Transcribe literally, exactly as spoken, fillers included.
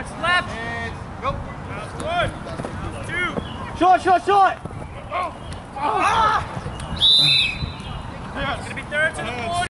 Bounce left. Go. Bounce one. Two. Short, short, short. Oh. Ah.